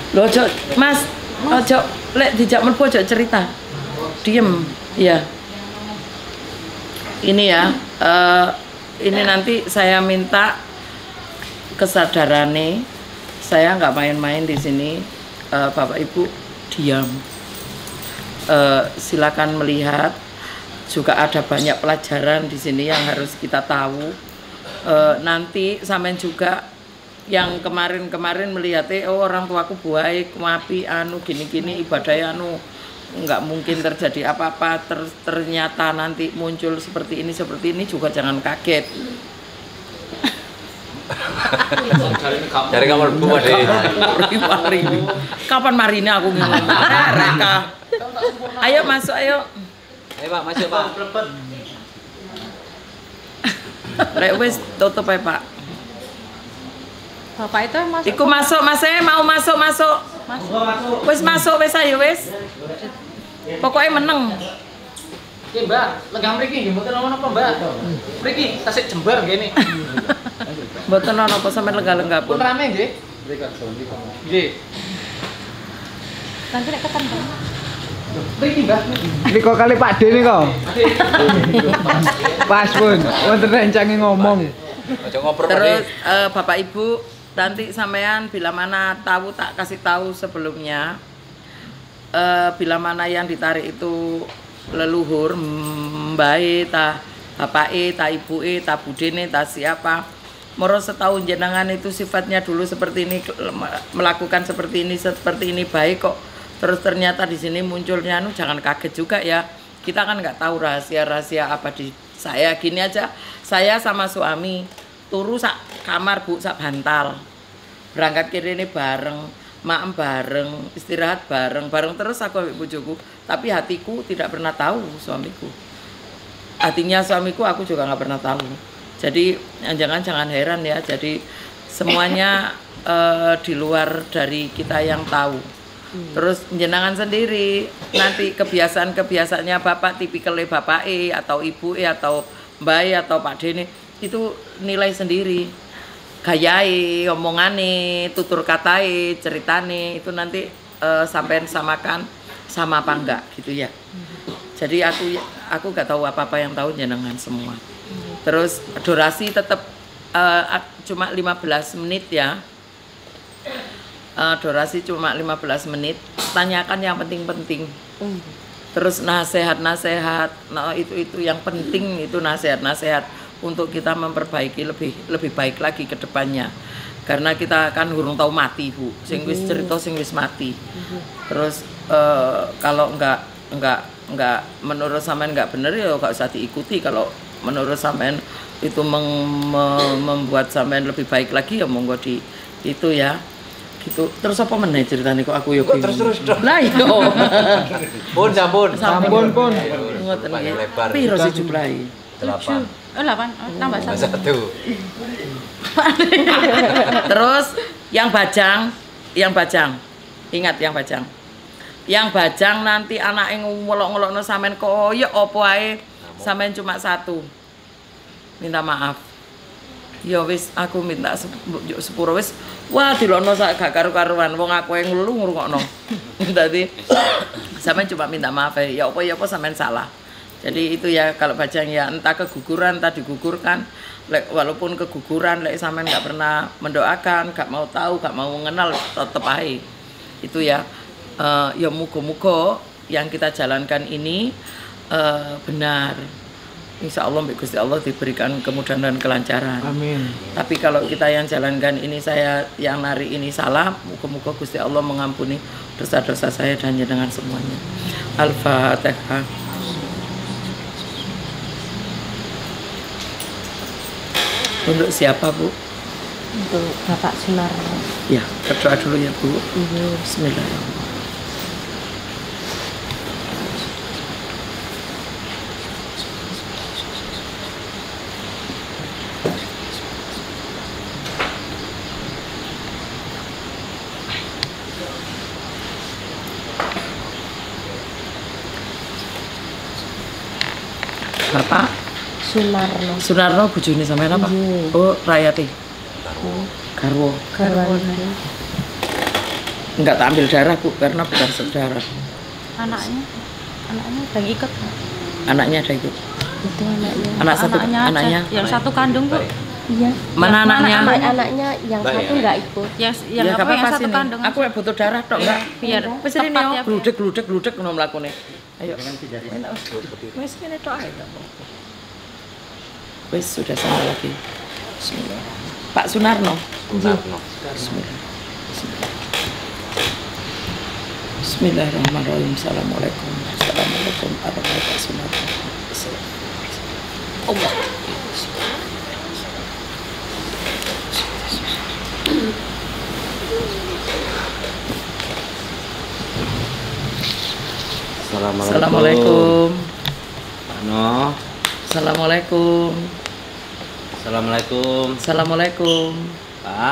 Lho ojo, Mas, ojo lek dijak mlebu ojo cerita. Diem, ya. Ini ya, ini nanti saya minta kesadarannya. Saya nggak main-main di sini, Bapak Ibu diam. Silakan melihat. Juga ada banyak pelajaran di sini yang harus kita tahu. Nanti sampean juga yang kemarin-kemarin melihatnya, oh orang tuaku baik, mapi, anu gini-gini ibadahnya anu nggak mungkin terjadi apa-apa, ternyata nanti muncul seperti ini juga jangan kaget. Dari kamar rumah deh. Kapan marine aku ngomong mereka. Ayo masuk, ayo. Ayo Pak, masuk Pak. Lek wis tutup ae Pak. Bapak itu masuk. Iku masuk, Mas, mau masuk. Masuk. Wis masuk wis ayo wis. Pokoknya meneng. Oke Mbak, lenggang mriki nggih mboten ana apa Mbak. Mriki tasik jembar ngene. Mboten ana apa sampe lenggah-lenggah Pun pun. rame nggih. Nggih. Nanti nek ketemu. Mriki Mbak. Ini kok kali Pak D nih kok. Pas pun, wonten rencange ngomong. Ojo ngoper Pak. Terus Bapak Ibu nanti sampean bila mana tahu tak kasih tahu sebelumnya. Bila mana yang ditarik itu leluhur, mbae ta bapake ta ibuke ta budene ta siapa. Moro setahun jenengan itu sifatnya dulu seperti ini, melakukan seperti ini baik kok. Terus ternyata di sini munculnya jangan kaget juga ya. Kita kan nggak tahu rahasia-rahasia apa di saya. Gini aja, saya sama suami turu sak kamar Bu, sak bantal. Berangkat kiri ini bareng, maem bareng, istirahat bareng terus aku ambil bojoku. Tapi hatiku tidak pernah tahu suamiku. Hatinya suamiku aku juga nggak pernah tahu. Jadi jangan heran ya. Jadi semuanya di luar dari kita yang tahu. Terus jenengan sendiri nanti kebiasaan-kebiasaannya bapak, tipikalnya bapak atau ibu atau mbak atau pak Dene itu nilai sendiri, gayai, omongane, tutur katai, ceritane itu nanti sampean samakan sama apa enggak gitu ya. Jadi aku nggak tahu apa-apa, yang tahu jenengan semua. Terus durasi tetap cuma 15 menit ya. Durasi cuma 15 menit, tanyakan yang penting-penting. Terus nasihat-nasihat, nah itu yang penting, itu nasihat-nasihat untuk kita memperbaiki lebih baik lagi ke depannya. Karena kita kan urung tahu mati Bu, sing wis cerita sing wis mati. Terus kalau enggak menurut sampean enggak bener ya enggak usah diikuti. Kalau menurut sampean itu membuat sampean lebih baik lagi ya monggo di itu ya. Gitu. Terus apa meneh ceritane kok aku yo bingung. Terus dong. Lah iya. Sampun. Ngoten nggih. Piro sih jumlahe? 8. Oh 8, tambah 1. Terus yang bajang. Ingat yang bajang. Yang bajang nanti anake ngolok-ngolokno sampean koyo apa ae, sampean cuma 1. Minta maaf. Ya wis aku minta sepuro wis. Wah dilono sak gak karu-karuan wong aku yang ngelu ngrungokno. Dadi sampean cuma minta maaf ya apa sampean salah. Jadi itu ya kalau bajang ya entah keguguran, entah digugurkan. Walaupun keguguran lek sampean nggak pernah mendoakan, nggak mau tahu, nggak mau mengenal tetep ae. Itu ya ya muga-muga yang kita jalankan ini benar. Insya Allah Gusti Allah diberikan kemudahan dan kelancaran. Amin. Tapi kalau kita yang jalankan ini, saya yang nari ini salah, muga-muga Gusti Allah mengampuni dosa-dosa saya dan jenengan semuanya. Al-Fatihah. Untuk siapa Bu? Untuk Bapak Sunarno. Ya, berdoa dulu ya Bu. Bismillahirrahmanirrahim. Bapak Sunarno bojone sampean apa? Oh, Rayati. Garwo. Enggak tak ambil darah Bu, karena bukan saudara. Anaknya udah ikut. Anaknya ada ikut. Itu anaknya. Anak satu, aja. anaknya. Yang satu kandung Bu. Iya. Mana anaknya? Anaknya yang satu nggak ikut. Yang Ya apa gak yang apa-apa satu sini. kandung. Aku yang butuh darah tok enggak. Biar Wis ini tepat yo, ya, gludek ngono mlakune. Ayo. Wis kene tok ae. Wis sudah sampai lagi. Bismillah. Pak Sunarno. Sunarno. Bismillah. Bismillahirrahmanirrahim. Assalamualaikum. Assalamualaikum warahmatullahi wabarakatuh. Allah. Assalamualaikum. Ano? Assalamualaikum. Assalamualaikum. Assalamualaikum. Pak.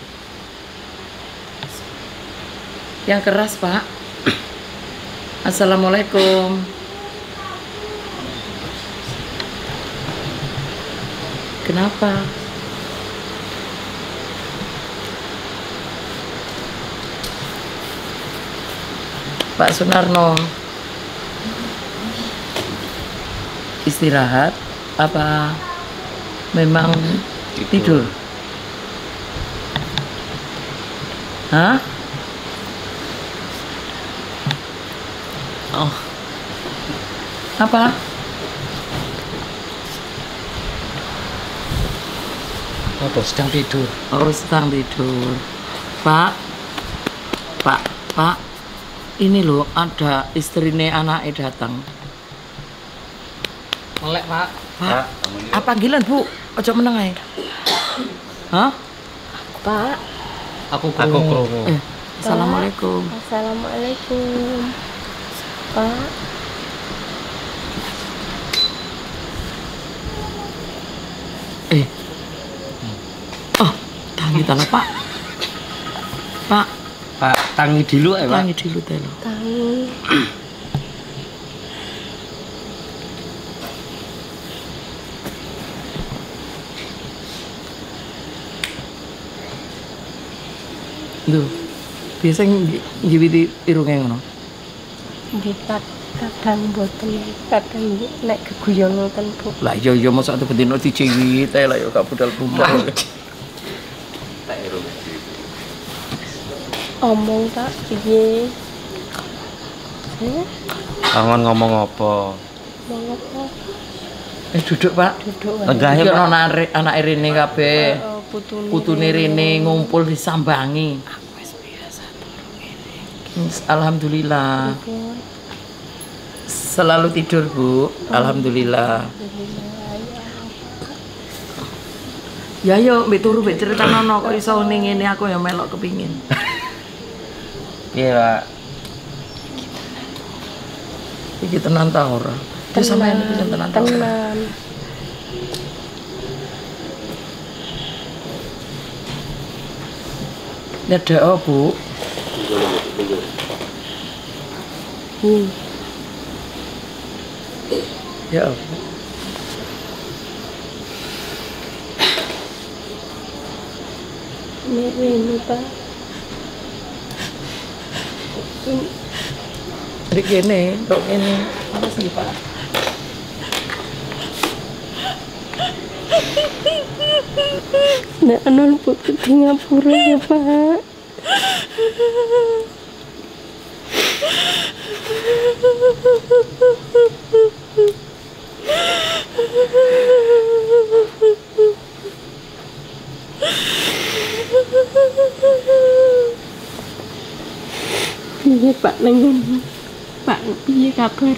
Yang keras, Pak. Assalamualaikum. Kenapa? Pak Sunarno. Istirahat apa memang tidur? Hah? Oh. Apa? Apa sedang tidur? Oh, sedang tidur. Pak. Ini loh ada istrine anaknya datang. Melek, Pak. Pak. Apa panggilan, Bu? Ojo meneng ae. Hah? Pak. Aku krungu. Assalamualaikum. Assalamualaikum. Pak. Oh, tangi tala, Pak. Pak, Pak, tangi dulu ya, Pak. tangi dulu telo. Tangi. Lho. Biasa ngiwiti irunge ngono. Kita kadang boten, kadang nek keguyon ngoten Bu. Lah iya mosok atu bendino diciwit ae lah ya gak budal-budal. Omong tak piye? Kangen ngomong apa? Omong apa? Duduk, Pak. Duduk Lenggah ya, Iki Pak. ana anak Rene kabeh. Putune Rene ngumpul disambangi. Alhamdulillah. Selalu tidur, Bu. Alhamdulillah. Ya yo mbek turu mbek critakno kok iso ning ngene aku ya melok kepingin. Iya, Pak. Iki tenan ta ora? Ya sampean iki tenan ta ora? Tenan. Nyedek oh, Bu. Ya Allah. Ini Pak. Di kene, tok kene. Apa sih, Pak? Nek anon putu di ngapura ya Pak. Piye Pak nengen? Pak piye kabar?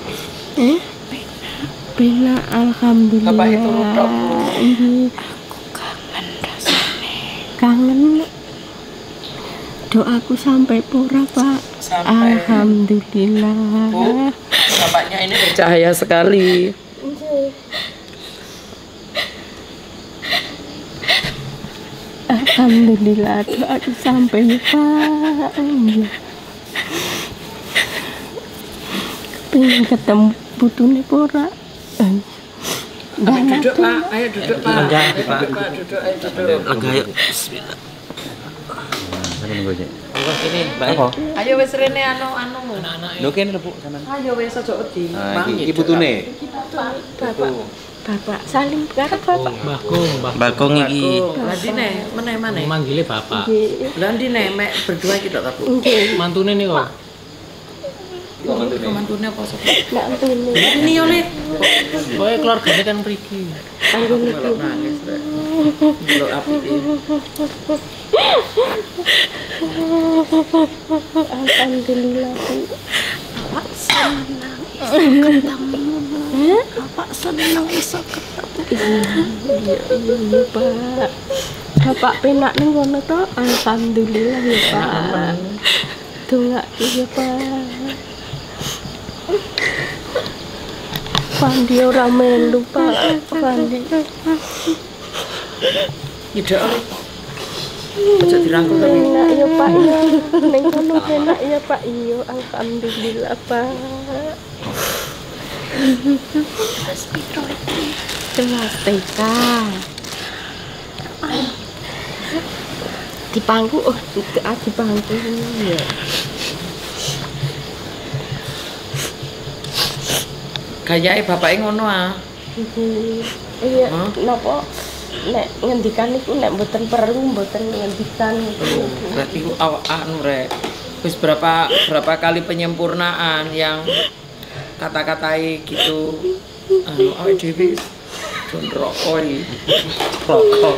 Pena alhamdulillah. Bapak itu rutok, Bu. Nggih. Aku kangen rasane. Kangen. Doaku sampai pura Pak. Sampai. Alhamdulillah. Bu, bapaknya ini bercahaya sekali. Alhamdulillah doaku sampai Pak. Pengen ketemu putune pura. Duduk, Pak. Ayo duduk, Pak. Lenggah, Ayo, Pak. duduk, Pak. Duduk, ayo duduk. Lenggah yuk. Bismillah. nunggu aja. Wah ini baik. Apa? Ayo wis rene anu. Anak-anak Lho kene rebuk sampean. Ayo wis aja wedi. Nah, iki putune. Bapak saling karo bapak. Bagong iki. Lah ndine meneh-meneh. Manggilnya bapak. Nggih. Lah ndine mek berdua iki tok ta, Bu? Nggih. Mantune nih kok. Mantune apa sapa? Ndak tune. Ini yo Le. Pokoknya keluarganya kan pergi. Kanggo niki. Kalau nangis rek. Delok apike. Alhamdulillah. Bapak senang ketemu. Bapak senang bisa ketemu. Iya, Pak. Bapak penak ning kono to? Alhamdulillah ya, Pak. Dongak ya, Pak. Pandi ora melu, Pak. Pandi. Tidak. Aja dirangkul tapi. Penak ya, Pak. Ya. Ning kono penak ya, Pak. Iya, alhamdulillah, Pak. Kelas TK. Di pangku, di pangku ya. Gayake bapake ngono ah. Iya, napa nek ngendikan niku nek mboten perlu mboten ngendikan niku. Berarti ku anu rek. Wis berapa kali penyempurnaan yang kata-katai gitu. Anu awake dhewe don rokok iki. Rokok.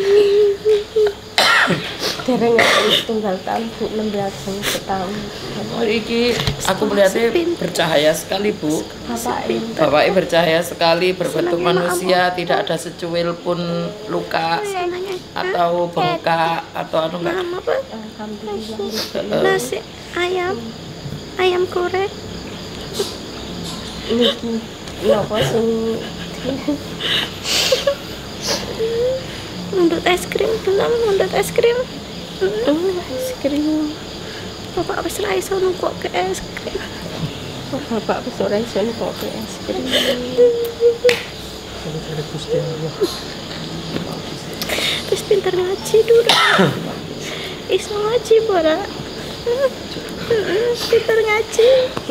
Dereng wis tunggal tahun Bu 16 tahun. Oh, iki aku melihatnya bercahaya sekali, Bu. Bapaknya bercahaya sekali, berbentuk manusia, tidak ada secuil pun luka atau bengkak atau anu enggak. Malam apa? Alhamdulillah. Nasi ayam goreng. Niki napa sing Mundut es krim belum, mundut es krim. es krim. Bapak wis ra iso nukokke es krim. Bapak wis ora iso kok es krim. Wis pinter ngaji dulu. Iso ngaji ora? Pinter ngaji.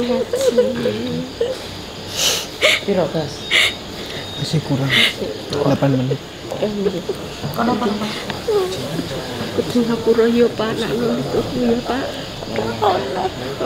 Piro, Gas? Masih kurang 8 menit. Kenapa? Ke Singapura ya Pak, nak itu ya Pak. Ono.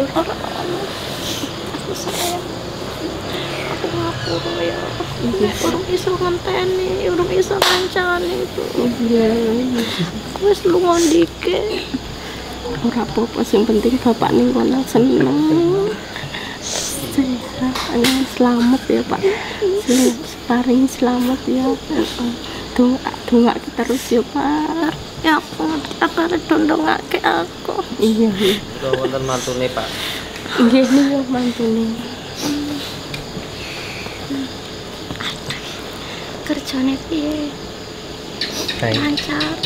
Aku sayang. Aku ngapura ya. Urung iso ngenteni, urung iso ngancani itu. Iya. Aku wis lunga ndike. Ora apa-apa, sing penting bapak ning kono seneng. Sehat, selamat ya Pak. Paling selamat ya. Doa terus ya Pak. Ya aku akan dondongake aku. Iya. Kok wonten mantune, Pak? Nggih niku mantune. Kerjane piye? Baik. Lancar.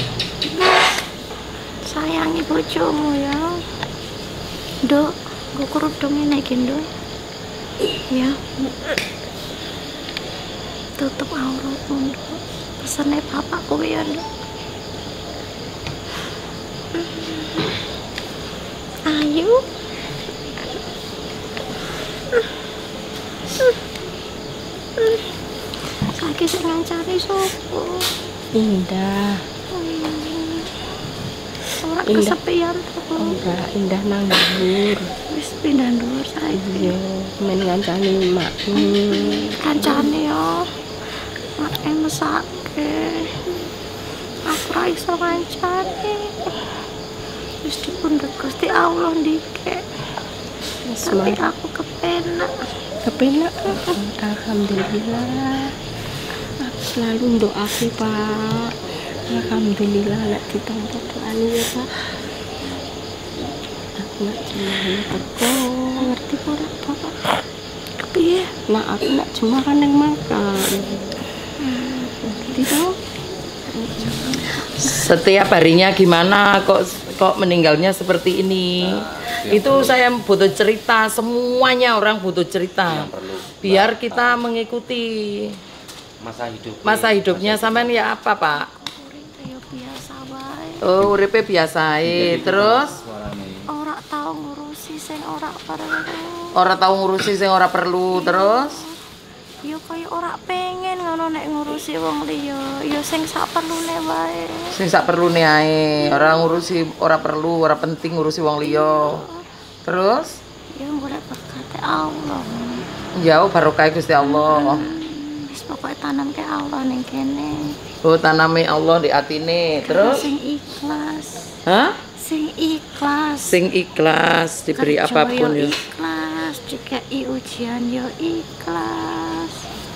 Sayangi bojomu ya. Nduk, nggo kerudung ngene iki, Nduk. Ya. Tutup auratmu, Nduk. Pesene bapak kuwi ya, Nduk. Ayo. Saiki sing ngancani sapa? Indah. Ora Indah. kesepian to. Ora indah nang dhuwur. Wis pindah dhuwur saiki. Iya, men ngancani makku. Kancane yo. Mak mesake. Aku ra iso ngancani. Wis dipundhut Gusti Allah ndike. Tapi aku kepenak. Kepenak. Alhamdulillah. Aku selalu doaku Pak. Alhamdulillah nek ditampa doane ya Pak. Aku nak cuma teko ngerti kok ora Bapak. Piye? Nah aku nak cuma kan yang makan. Ngerti tau? Setiap harinya gimana kok meninggalnya seperti ini? Itu saya butuh cerita, semuanya orang butuh cerita. Biar kita mengikuti Masa hidup. masa hidupnya sampean ya apa, Pak? Urip kaya biasa wae. Oh, uripe biasa ae. Terus ora tau ngurusi sing ora perlu. ora tau ngurusi sing ora perlu. Terus Ya kaya ora pengen ngono nek ngurusi wong liya. Ya sing sak perlune wae. sing sak perlune ae, ora ngurusi, ora perlu, ora penting ngurusi wong liya. Terus Ya golek berkate Allah. ya barokah Gusti Allah. Wis pokoke tanam ke Allah ning kene. Oh, tanami Allah di atine. Terus Sing ikhlas. hah? Sing ikhlas. Sing ikhlas diberi Kerja apapun ya. yo ikhlas, dikai ujian yo ikhlas.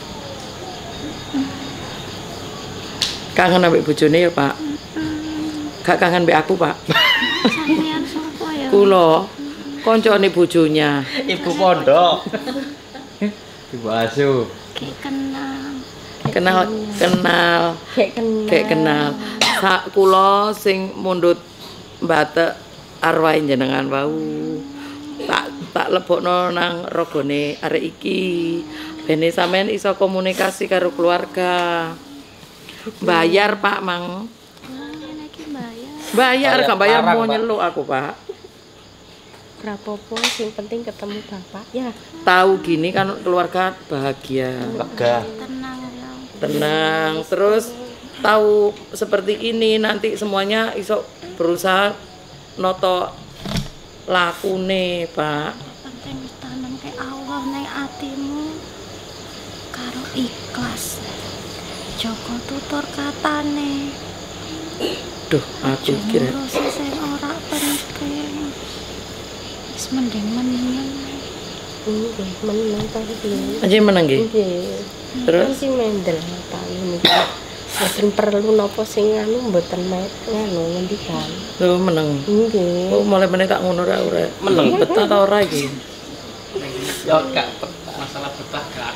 Kangen ambek bojone ya, Pak. Gak kangen ambek aku, Pak. Sampeyan sapa ya? Kula koncone bojonya. Ibu pondok. Ibu asuh. Kayak kenal. Kenal. Kayak kenal. Sak kula sing mundhut mbatek arwah jenengan wau. Tak lebokno nang ragane arek iki. Bene sampean iso komunikasi karo keluarga. Bayar, Pak, Mang. Ngene iki bayar. Bayar, gak bayar Larang, mau Pak. nyeluk aku, Pak. Rapopo sing penting ketemu bapak ya. Tahu gini kan keluarga bahagia. Lega. Tenang ya. Tenang, terus tahu seperti ini nanti semuanya iso berusaha noto lakune, Pak. Penting wis tanam ke Allah ning atimu karo ikhlas. Joko tutur katane. Duh, aku kira Ngurusi sing ora penting. Wis mending meneng. Nggih, meneng ta iki. aja meneng nggih. Nggih. Terus Sing mendel Pak niki. Mboten perlu napa sing anu mboten nganu ngendikan. lu meneng. Nggih. Oh, mulai meneh tak ngono ra ora. Meneng betah ta ora iki? Ya gak masalah betah gak.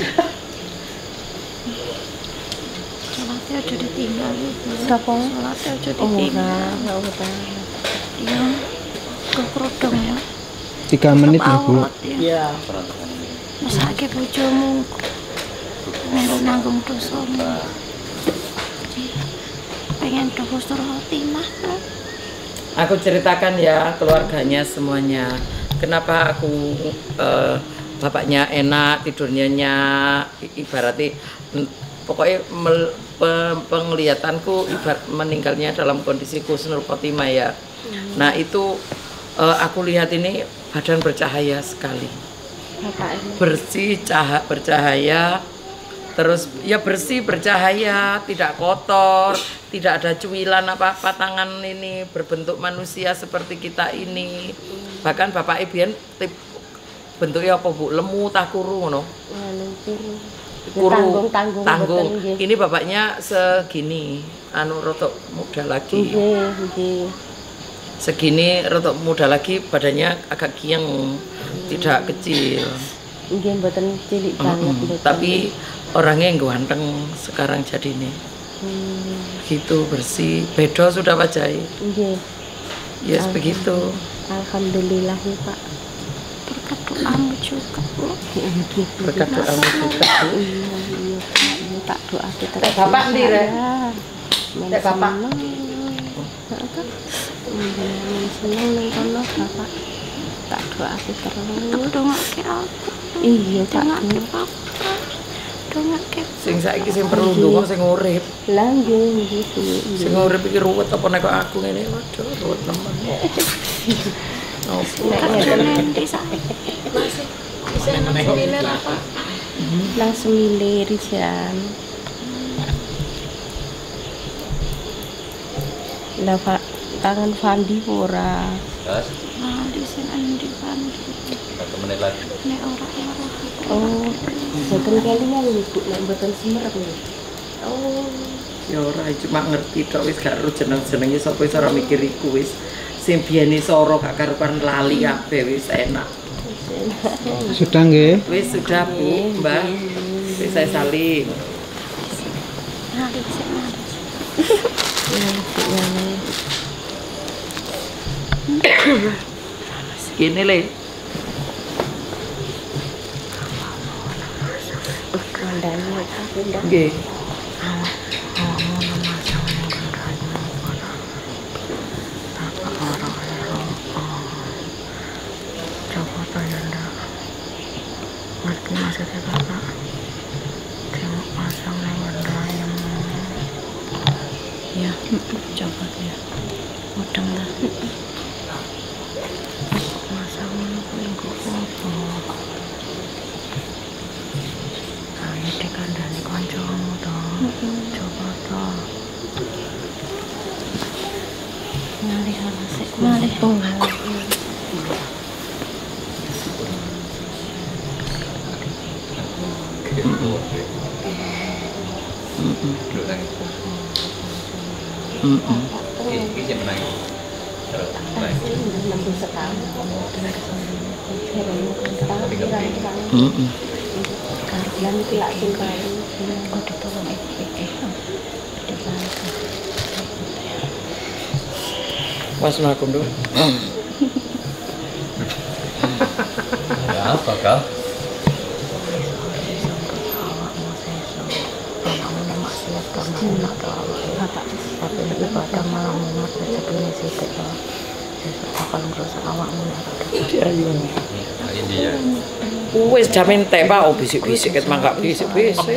Salatnya aja ditinggal itu. Sapa? Salatnya aja Oh, ditinggal. ora. Iya. Kekrudung ya. 3 menit ya Bu. Aurat ya. Mesake bojomu. Nanggung dosamu. Pengen husnul khotimah tuh. Aku ceritakan ya keluarganya semuanya. Kenapa aku bapaknya enak, tidurnya nyak, ibaratnya pokoknya penglihatanku ibarat meninggalnya dalam kondisi husnul khotimah ya. Nah itu aku lihat ini badan bercahaya sekali, Bapak ini. bersih, bercahaya, terus ya bersih, bercahaya, tidak kotor, tidak ada cuilan apa-apa, tangan ini berbentuk manusia seperti kita ini. Bahkan bapak Ibian bentuknya apa Bu? Lemu tah kuru ngono. Anu Kuru, tanggung tanggung. mboten, nggih. Ini bapaknya segini, anu rotok muda lagi. Nggih, nggih. Segini rotok muda lagi, badannya agak gieng, tidak kecil. Nggih mboten cilik banget mboten. Tapi orangnya yang ganteng sekarang jadi nih. Gitu bersih, bedo sudah wajahnya. Nggih. Yes, begitu. Alhamdulillah ya, Pak. Berkat doamu juga, Bu. Berkat doamu juga, Bu. Iya, Pak. Iya, tak doa kita. Bapak ndi, Rek? Men Rek, Bapak. seneng. Seneng ning kono, Bapak. Tak doa kita terus. Dongake aku. Iya, tak Dongake doa. papa. Dongake Sing saiki sing perlu ndonga sing urip. Lah nggih, nggih. Sing urip iki ruwet apa nek kok aku ngene, waduh ruwet nemen. Opo? nanti saya. Nang semilir jan. Lah Pak, tangan Fandi ora. Terus Nah, di sini andi pandi. 1 menit lagi. Nek ora. Oh, mboten kelingan Ibu, nek mboten semerep nggih. Oh, Ya ora cuma ngerti tok wis gak ero jeneng-jenenge sapa wis ora mikir iku wis. Sing biyene soro gak karuan lali kabeh wis enak. Sudah nggih. Wis sudah Bu, Mbah. Wis saya salin. Nah, di sini. Gini le. kandhane aku ndak. Nggih. ya. Coba ya. Mudeng lah. Masa ngono kuwi kok apa? Ayo dikandani kancamu to. Coba to. Ngalih halase. Ngalih ngalih. Iki sing menang. Mas aku dulu. Ya apa kau? Tapi ibadah malah mumet rezekine sithik to. Sesuk bakal ngrusak awakmu nek Ini dia. Wis jamin teh Pak, oh bisik-bisik ket mangkak bisik-bisik.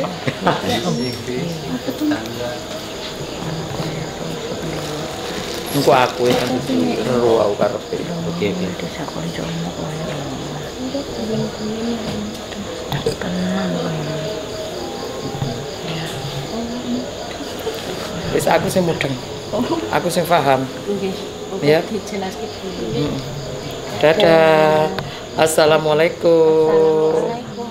Engko aku kan ero aku karepe. Oke. desa kancamu koyo. Tenang kowe. Wis aku sing mudeng. Aku sing paham. Ya. Dijelaske dulu. Dadah. Assalamualaikum.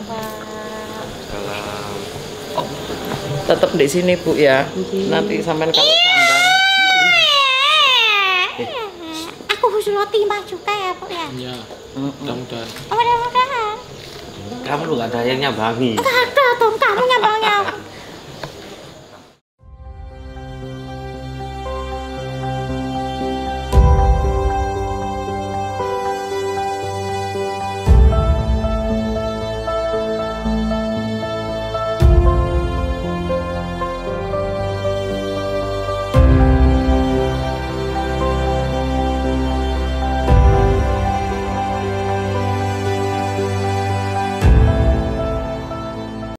Tetap di sini Bu ya. Nanti sampean kalau sambang. Aku Husnoti Mbak juga ya, Bu ya. Iya. Mudah-mudahan. Mudah-mudahan. Kamu lu gak ada yang nyambangi. Enggak ada dong kamu nyambangnya.